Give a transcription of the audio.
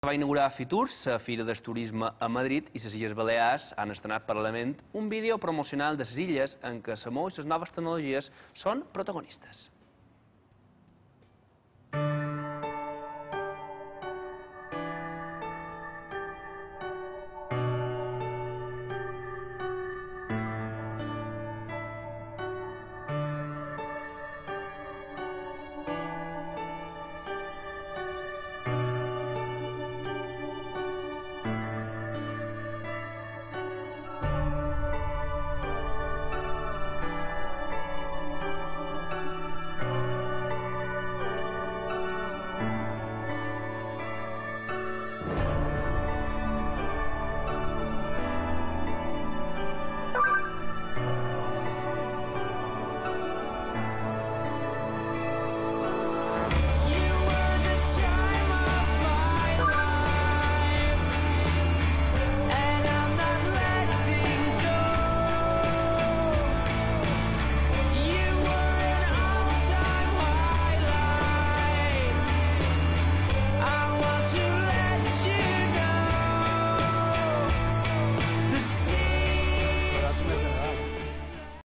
Va inaugurar Fitur, la Fira del Turisme a Madrid, i les Illes Balears han estrenat paral·lelament un vídeo promocional de les illes en què l'amor i les noves tecnologies són protagonistes.